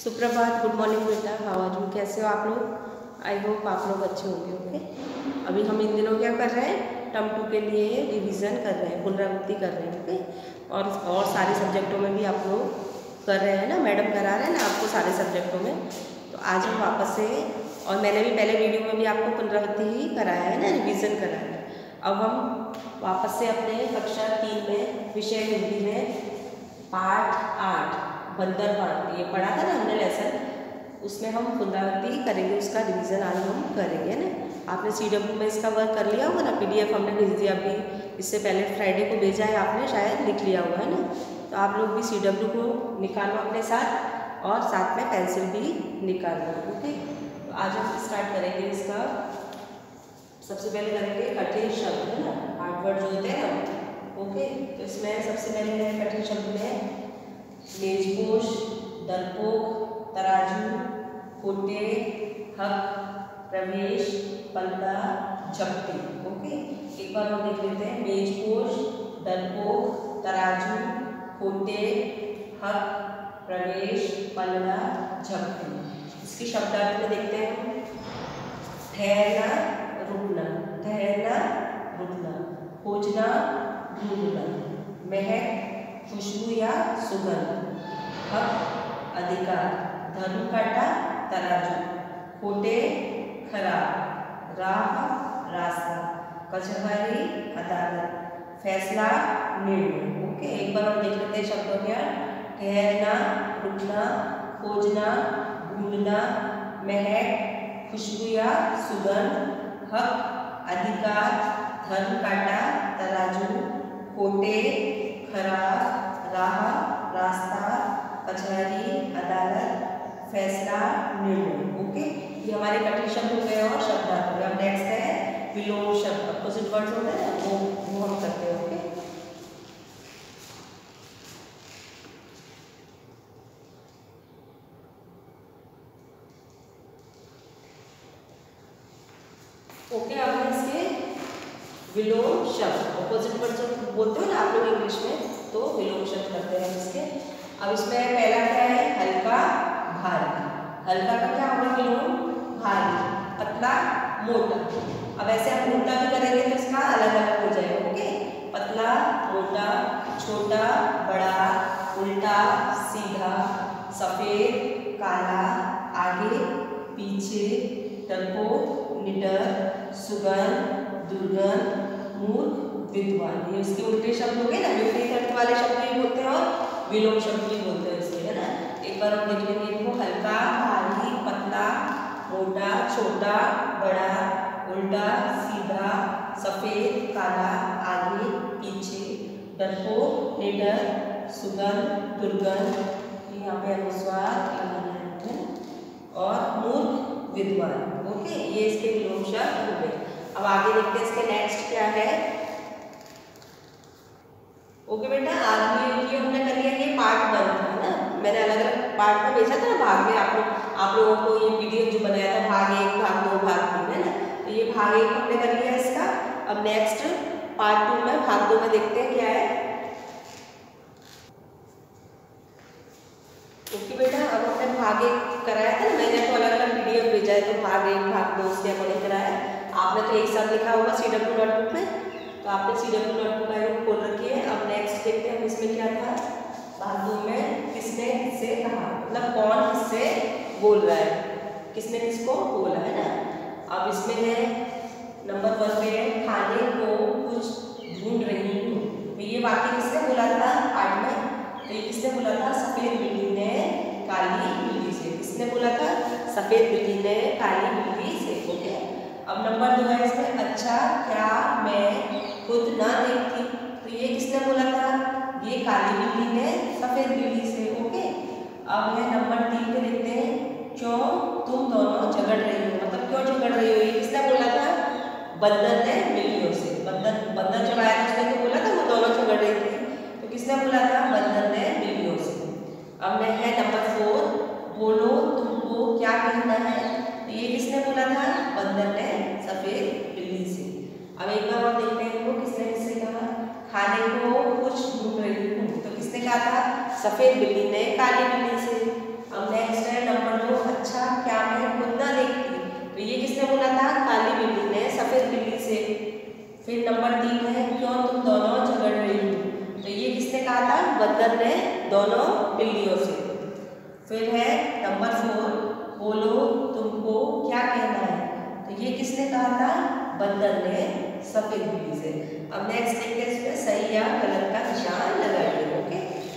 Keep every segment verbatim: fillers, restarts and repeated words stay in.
सुप्रभात, good morning बेटा, how are you, कैसे हो आप लोग? आई होप आप लोग अच्छे होंगे। ओके, अभी हम इन दिनों क्या कर रहे हैं, टर्म टू के लिए रिवीजन कर रहे हैं, पुनरावृत्ति कर रहे हैं। ओके, और और सारे सब्जेक्टों में भी आप लोग कर रहे हैं ना, मैडम करा रहे हैं ना आपको सारे सब्जेक्टों में। तो आज हम वापस से, और मैंने भी पहले वीडियो में भी आपको पुनरावृत्ति ही कराया है ना, रिविज़न कराया है। अब हम वापस से अपने कक्षा तीन में विषय हिंदी में पाठ आठ बंदर बांट ये पढ़ा था ना हमने लेसन, उसमें हम पुनरावृत्ति ही करेंगे, उसका रिवीजन आज हम करेंगे ना। आपने सी डब्ल्यू में इसका वर्क कर लिया होगा ना, पीडीएफ हमने भेज दिया अभी, इससे पहले फ्राइडे को भेजा है आपने, शायद लिख लिया हुआ है ना। तो आप लोग भी सी डब्ल्यू को निकालो अपने साथ, और साथ में पेंसिल भी निकालना। ओके, तो आज हम स्टार्ट करेंगे इसका। सबसे पहले करेंगे कठिन शब्द, है ना, आठ वर्ड जो होते हैं ना। ओके, तो इसमें सबसे पहले है कठिन शब्द में मेजपोश, दरपोक, तराजू, खोटे, हक, प्रवेश, पल्ला, झपटी। ओके, एक बार हम देख लेते हैं। मेजपोश, दरपोक, तराजू, खोटे, हक, प्रवेश, पल्ला, झपटी। इसकी शब्दार्थ में देखते हैं। ठहरना, रुकना, ठहरना, रुकना, खोजना, ढूंढना, महक, खुशबू या सुगंध, हक, अधिकार, धनु काटा, तराजू, खोटे, खराब, राह, रास्ता, कचहरी, अदालत, फैसला, निर्णय। ओके, एक बार हम देख लेते हैं शब्दों क्या। ठहरना, रुकना, खोजना, ढूंढना, महक, खुशबू या सुगंध, हक, अधिकार, धन काटा, तराजू, खोटे, खराब, राह, रास्ता, कचहरी, अदालत, फैसला, निर्णय। ओके, ये हमारे कठिन शब्द हो गए और शब्दार्थ हो गए। अब नेक्स्ट है विलोम शब्द, अपोजिट वर्ड्स होते हैं ना, वो वो हम करते हैं। ओके, ओके अब हम इसके विलोम शब्द, अपोजिट वर्ड जब बोलते हो ना आप लोग इंग्लिश में, तो विलोम शब्द करते हैं इसके। अब इसमें पहला क्या है, हल्का, भारी। हल्का का क्या होगा विलोम, भारी, पतला, मोटा। अब ऐसे हम उल्टा भी करेंगे तो इसका अलग अलग हो जाएगा। ओके, पतला, मोटा, छोटा, बड़ा, उल्टा, सीधा, सफेद, काला, आगे, पीछे, डरपोक, निडर, सुगंध, दुर्गंध, मूर्ख, विद्वान। ये उसके उल्टे शब्द हो गए ना, विपरीत अर्थ वाले शब्द भी बोलते हैं और विलोम शब्द भी बोलते हैं इसके, है ना। एक बार हम देख लेंगे इनको। हल्का, भारी, पतला, मोटा, छोटा, बड़ा, उल्टा, सीधा, सफेद, काला, आगे, पीछे, डरपोक, निडर, सुगंध, दुर्गंध, यहाँ पे अनुस्वार लगाना है, और मूर्ख, विद्वान। ओके, ये इसके विलोम शब्द हो गए। अब आगे देखते हैं इसके नेक्स्ट क्या है। ओके बेटा, आज ये हमने कर लिया, ये पार्ट वन था ना, मैंने अलग अलग पार्ट में भेजा था ना, भाग में आप लोग आप लोगों को ये पीडीएफ जो बनाया था, भाग एक, भाग दो, भाग तीन, है ना। तो ये भाग एक हमने कर लिया इसका। अब नेक्स्ट पार्ट टू में, भाग दो में देखते हैं क्या है। ओके बेटा, अब हमने भाग एक कराया था ना, मैंने तो अलग अलग पीडीएफ भेजा है, तो भाग एक, भाग दो उसके अकॉर्डिंग कराया। आपने तो एक साथ लिखा होगा सी डब्ल्यू नोटबुक में, तो आपने सी डब्ल्यू नोटबुक का खोल रखी है। अब नेक्स्ट देखते हैं हम इसमें क्या था। भाग दो में किसने किससे कहा, मतलब कौन किससे बोल रहा है, किसने किसको बोला, है ना। अब इसमें है नंबर वन पे है, खाने को कुछ ढूंढ रही हूँ। तो ये वाक्य किसने बोला था पार्ट में, तो ये किसने बोला था, सफेद बिल्ली ने काली बिल्ली से। किसने बोला था, सफेद बिल्ली ने काली बिल्ली से। ओके, अब नंबर दो है इसमें, अच्छा क्या मैं खुद ना देखती। तो ये किसने बोला था, ये काली बिल्ली ने सफेद बिल्ली से। ओके, अब है नंबर तीन पे देखते हैं, क्यों तुम दोनों झगड़ रही हो, मतलब क्यों झगड़ रही हो, ये किसने बोला था, बंदर ने बिल्लियों से। बंदर बंदर जब आया था उसने तो बोला था वो दोनों झगड़ रही थी, तो किसने बोला था, बंदर ने बिल्लियों से। अब मैं है नंबर फोर, बोलो तुमको क्या कहना है। तो ये किसने बोला था, बंदर ने सफेद बिल्ली से। अब एक बार और देखते हैं इनको, किसने किससे कहा, खाने को कुछ ढूंढ रही हूँ। तो किसने कहा था, सफेद बिल्ली ने काली बिल्ली से। अब नेक्स्ट है कहा था? बंदर ने दोनों बिल्लियों से। फिर है नंबर फोर, बोलो तुमको क्या कहना है। तो ये किसने कहा था? बंदर ने सफेद बिल्ली से। अब नेक्स्ट देखते हैं इसमें सही या गलत का निशान लगाइए। ओके,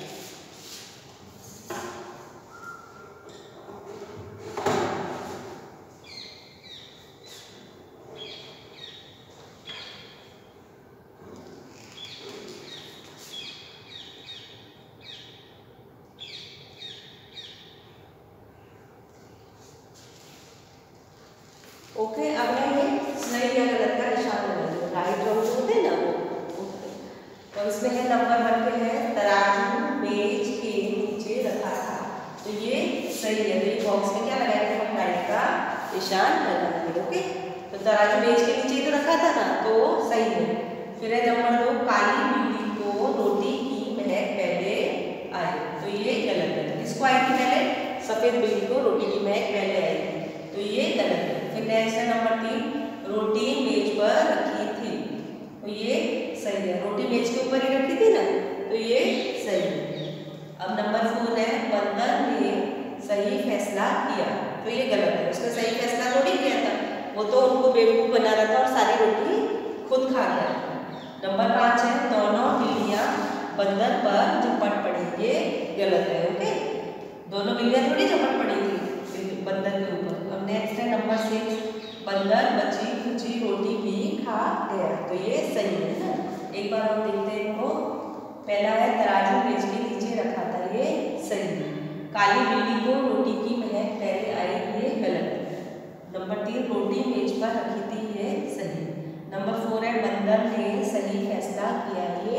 ओके okay, अब है ये सही या गलत का निशान लगाइए। राइट रॉन्ग होते हैं ना वो। ओके, तो इसमें है नंबर वन पे है तराजू मेज के नीचे रखा था। तो ये सही है। तो ये बॉक्स में क्या लगाएंगे? हम राइट का निशान लगाएंगे। ओके, तो तराजू मेज के नीचे तो रखा था ना, तो सही है। फिर है नंबर दो, काली बिल्ली को रोटी की महक पहले आई। तो ये गलत है। किसको आई थी पहले? सफेद बिल्ली को रोटी की महक पहले आई थी। तो ये गलत है। फिर नेक्स्ट है नंबर तीन, रोटी मेज पर रखी थी। तो ये सही है। रोटी मेज के ऊपर ही रखी थी ना, तो ये सही है। अब नंबर फोर है बंदर ने सही फैसला किया। तो ये गलत है। उसने सही फैसला थोड़ी किया था, वो तो उनको बेवकूफ बना रहा था और सारी रोटी खुद खा गया। नंबर पाँच है दोनों बिल्लियां बंदर पर झपट पड़ी। ये गलत है। ओके, दोनों बिल्लियां थोड़ी झपट पड़ी थी बंदर के ऊपर। अब नेक्स्ट है नंबर सिक्स, बंदर बची खुची रोटी भी खा गया। तो ये सही है ना। एक बार हम देखते हैं इनको। पहला है तराजू मेज के नीचे रखा था। ये सही है। काली बिल्ली को रोटी की महक पहले आई। ये गलत है। नंबर तीन, रोटी मेज पर रखी थी। ये सही। नंबर फोर है बंदर ने सही फैसला किया। ये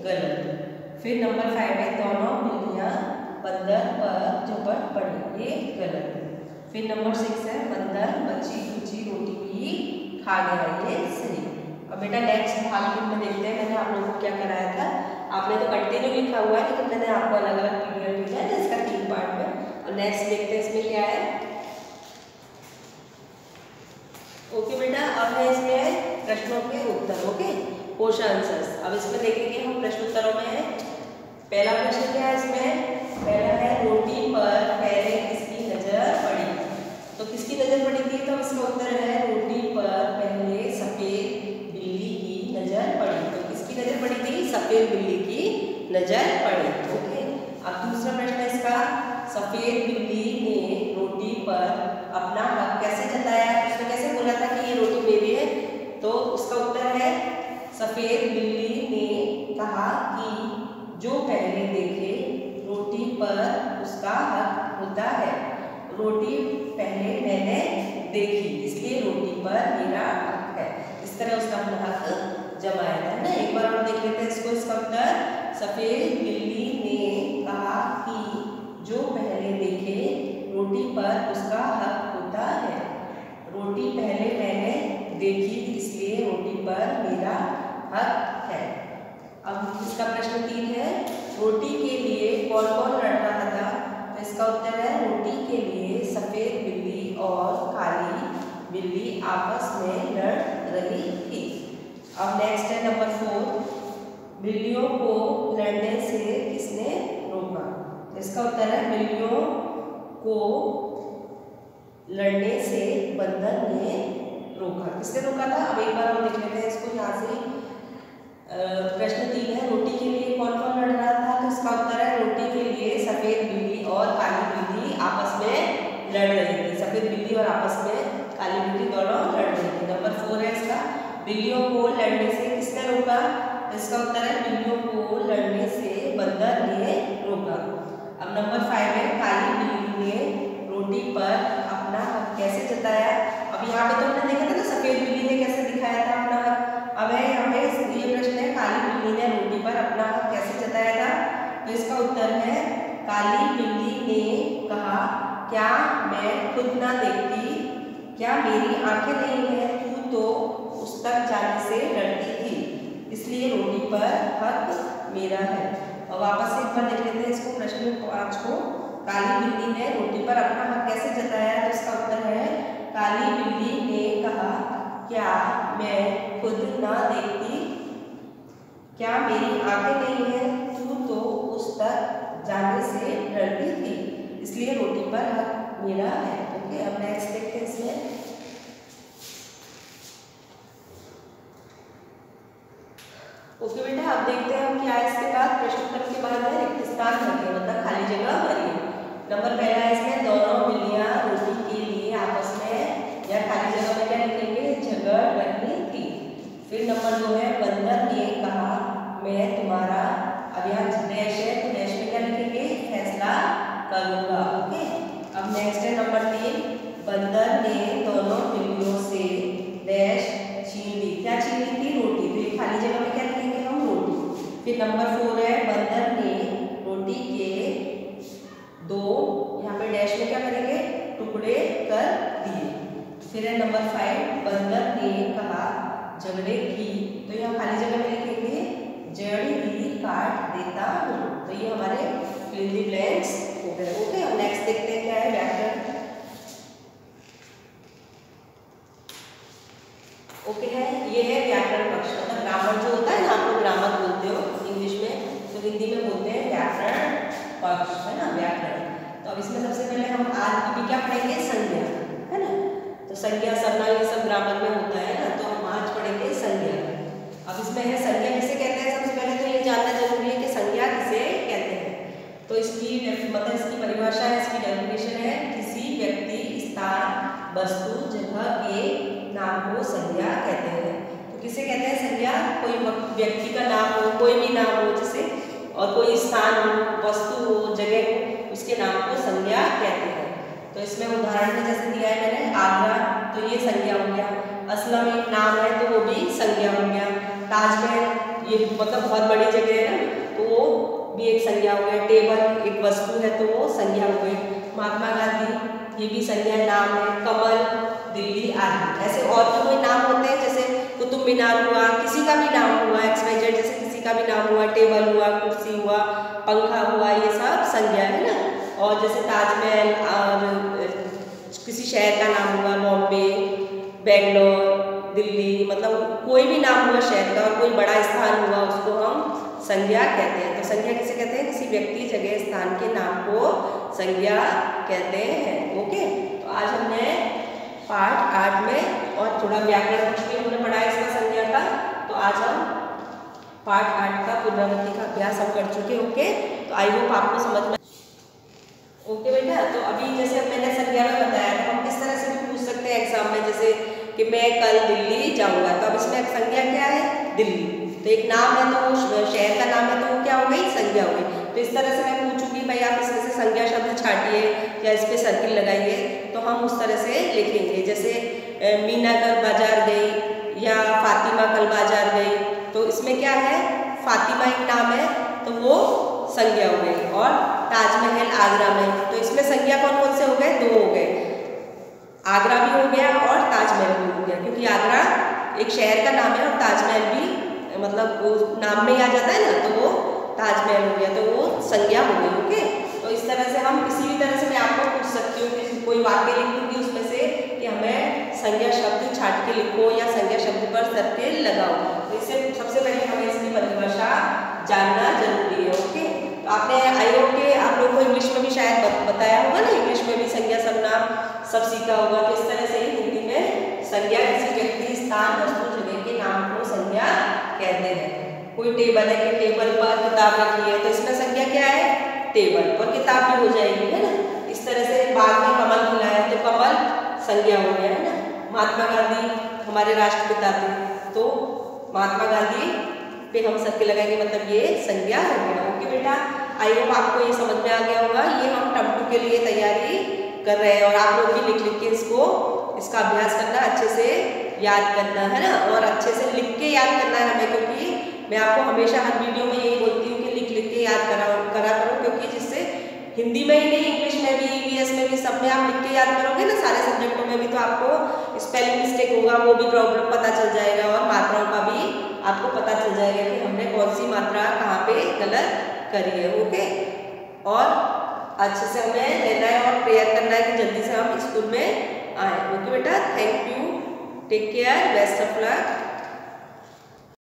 गलत। फिर नंबर फाइव है दोनों बिल्लियां बंदर पर झपट पड़ी। ये गलत है। फिर नंबर सिक्स है बंदर बची खुची रोटी भी खा गया। ये सही। अब बेटा नेक्स्ट भाग में देखते हैं मैंने आप लोगों को क्या कराया था। आपने तो कंटिन्यू लिखा हुआ है, लेकिन मैंने आपको अलग अलग पीरियड दिया है इसका तीन पार्ट में। और नेक्स्ट देखते हैं इसमें क्या है। ओके बेटा, अब है इसमें प्रश्नों के उत्तर। Okay, question answers. अब इसमें देखेंगे हम प्रश्नोत्तरों में। पहला प्रश्न क्या है इसमें? पहला है रोटी पर पहले किसकी नजर पड़ी। तो किसकी नजर पड़ी थी? तो इसका उत्तर है रोटी पर पहले सफेद बिल्ली की नजर पड़ी। तो किसकी नजर पड़ी थी? सफेद बिल्ली की नजर पड़ी। ओके, अब दूसरा प्रश्न है इसका, सफेद बिल्ली ने रोटी पर अपना हक कैसे जताया? उसने कैसे बोला था कि ये रोटी मेरी है? तो उसका उत्तर है सफेद बिल्ली ने कहा कि जो पहले देखे रोटी पर उसका हक होता है। रोटी पहले मैंने देखी, इसलिए रोटी पर मेरा हक है। इस तरह उसका अपना हक जमाया था ना। एक बार हम देख लेते हैं इसको। इसका उत्तर, सफेद बिल्ली ने कहा कि जो पहले देखे रोटी पर उसका हक होता है। रोटी पहले मैंने देखी, इसलिए रोटी पर मेरा हक है। अब इसका प्रश्न तीन है, रोटी के लिए कौन कौन लड़ रहा था? तो इसका उत्तर है रोटी के लिए सफेद बिल्ली और काली बिल्ली आपस में लड़ रही थी। अब नेक्स्ट है नंबर फोर, बिल्लियों को लड़ने से किसने रोका? तो इसका उत्तर है बिल्लियों को लड़ने से बंदर ने रोका। किसने रोका था? अब एक बार हम देख लेते हैं इसको। यहाँ से प्रश्न तीन है, रोटी के लिए कौन कौन लड़ रहा था? तो इसका उत्तर है रोटी के लिए सफेद बिल्ली और काली बिल्ली आपस में लड़ रही थी। सफेद बिल्ली और आपस में काली बिल्ली दोनों लड़ रही थी। नंबर फोर है इसका, बिल्लियों को लड़ने से किसने रोका? तो इसका उत्तर है बिल्लियों को लड़ने से बंदर ने रोका। अब नंबर फाइव है, काली बिल्ली ने रोटी पर अपना हक कैसे जताया? अब यहाँ पे तो हमने देखा था ना सफेद बिल्ली ने कैसे दिखाया था अपना हक। अब है यहाँ पे ये प्रश्न है, काली बिल्ली ने रोटी पर अपना हक कैसे जताया था? तो इसका उत्तर है काली बिल्ली ने कहा, क्या मैं खुद ना देखती? क्या मेरी आंखें नहीं है? तू तो उस तक जाने से डरती थी, इसलिए रोटी पर हक मेरा है। और वापस से एक बार देख लेते हैं इसको, प्रश्न पाँच को। काली बिल्ली ने रोटी पर अपना हक कैसे जताया? तो इसका उत्तर है काली बिल्ली ने कहा, क्या मैं खुद ना देखती? क्या मेरी आंखें नहीं है? तू तो फिल इन द ब्लैंक्स हो गए। ओके, और नेक्स्ट देखते हैं क्या है व्याकरण। ओके है, ये है व्याकरण पक्ष, मतलब ग्रामर जो होता है ना, आप लोग ग्रामर बोलते हो इंग्लिश में, तो हिंदी में बोलते हैं व्याकरण पक्ष, है ना, व्याकरण। तो अब इसमें सबसे पहले हम आज अभी क्या पढ़ेंगे, संज्ञा, है ना। तो संज्ञा सर्वनाम ये सब ग्रामर में होता है ना, तो हम आज पढ़ेंगे संज्ञा। अब इसमें है संज्ञा किसे कहते हैं, सबसे पहले तो ये जानना जरूरी है कि संज्ञा किसे कहते हैं। तो इसकी मतलब इसकी परिभाषा है, इसकी डेफिनेशन है, किसी व्यक्ति, स्थान, वस्तु, जगह के नाम को संज्ञा कहते हैं। तो किसे कहते हैं संज्ञा, कोई व्यक्ति का नाम हो, कोई भी नाम हो जैसे, और कोई स्थान हो, वस्तु हो, जगह हो, उसके नाम को संज्ञा कहते हैं। तो इसमें उदाहरण में जैसे दिया है मैंने आगरा, तो ये संज्ञा हो गया। असलम एक नाम है तो वो भी संज्ञा हो गया। ताजमहल ये मतलब बहुत बड़ी जगह है ना, तो वो भी एक संज्ञा हो गया। टेबल एक वस्तु है तो वो संज्ञा हो गई। महात्मा गांधी ये भी संज्ञा नाम है। कमल, दिल्ली आदि। ऐसे और भी कोई नाम होते हैं, जैसे कुतुब मीनार हुआ, किसी का भी नाम हुआ, एक्स वाई जेड जैसे किसी का भी नाम हुआ, टेबल हुआ, कुर्सी हुआ, पंखा हुआ, ये सब संज्ञा है ना। और जैसे ताजमहल और किसी शहर का नाम हुआ, बॉम्बे, बेंगलोर, दिल्ली, मतलब कोई भी नाम हुआ शहर का, और कोई बड़ा स्थान हुआ, उसको हम संज्ञा कहते हैं। तो संज्ञा किसे कहते हैं, किसी व्यक्ति, जगह, स्थान के नाम को संज्ञा कहते हैं। ओके, तो आज हमने पार्ट आठ में और थोड़ा व्याकरण कुछ भी हमने पढ़ा है इसका संज्ञा का। तो आज हम पार्ट आठ का पुनरावृत्ति का अभ्यास हम कर चुके। ओके, तो आई होप आपको समझ में। ओके बेटा, तो अभी जैसे मैंने संज्ञा में बताया, तो हम किस तरह से भी पूछ सकते हैं एग्जाम में, जैसे कि मैं कल दिल्ली जाऊंगा, तो अब इसमें संज्ञा क्या है, दिल्ली। तो एक नाम है तो वो शहर का नाम है तो वो क्या हो गई, संज्ञा हो गई। तो इस तरह से मैं पूछूंगी भाई आप इसमें से संज्ञा शब्द छाटिए या इस पे सर्किल लगाइए, तो हम उस तरह से लिखेंगे। जैसे मीना कल बाजार गई या फातिमा कल बाजार गई, तो इसमें क्या है, फातिमा एक नाम है तो वो संज्ञा हो गई। और ताजमहल आगरा में, तो इसमें संज्ञा कौन कौन से हो गए, दो हो गए, आगरा भी हो गया और ताजमहल भी हो गया, क्योंकि आगरा एक शहर का नाम है और ताजमहल भी मतलब वो नाम में ही आ जाता है ना, तो वो ताजमहल हो गया, तो वो संज्ञा हो गई। ओके, तो इस तरह से हम किसी भी तरह से मैं आपको पूछ सकती हूँ कि कोई वाक्य लिख दूंगी उसमें से कि हमें संज्ञा शब्द छाट के लिखो या संज्ञा शब्द पर सर्किल लगाओ। तो इससे सबसे पहले हमें इसकी परिभाषा जानना जरूरी है। ओके, तो आपने आई होप के आप लोग को इंग्लिश में भी शायद बताया होगा ना, इंग्लिश में भी संज्ञा सर्वनाम सब सीखा होगा। तो इस तरह से ही हिंदी में संज्ञा किसी व्यक्ति, स्थान, वस्तु, जगह के नाम को संज्ञा कहते हैं। कोई टेबल है कि टेबल पर किताब रखी है, तो इसमें संज्ञा क्या है, टेबल, और किताब भी हो जाएगी, है ना। इस तरह से बाग में कमल खिला है तो कमल संज्ञा हो गया, है ना। महात्मा गांधी हमारे राष्ट्रपिता थे, तो महात्मा गांधी पे हम सर्किल लगाएंगे, मतलब ये संज्ञा हो गया। ओके बेटा, आई होप आपको ये समझ में आ गया होगा। ये हम टर्म टू के लिए तैयारी कर रहे हैं और आप लोग भी लिख लिख के इसको इसका अभ्यास करना, अच्छे से याद करना, है ना, और अच्छे से लिख के याद करना है हमें, क्योंकि मैं आपको हमेशा हर वीडियो में यही बोलती हूँ कि लिख लिख के याद करा करा करो, क्योंकि जिससे हिंदी में ही नहीं, इंग्लिश में भी, ईवीएस में भी, सब में आप लिख के याद करोगे ना, सारे सब्जेक्टों में भी, तो आपको स्पेलिंग मिस्टेक होगा वो भी प्रॉब्लम पता चल जाएगा, और मात्राओं का भी आपको पता चल जाएगा कि हमने कौन सी मात्रा कहाँ पे गलत करी है। ओके, और अच्छे से हमें लेना है और प्रेयर करना है कि जल्दी से हम स्कूल में आए। ओके बेटा, thank you, take care, best of luck.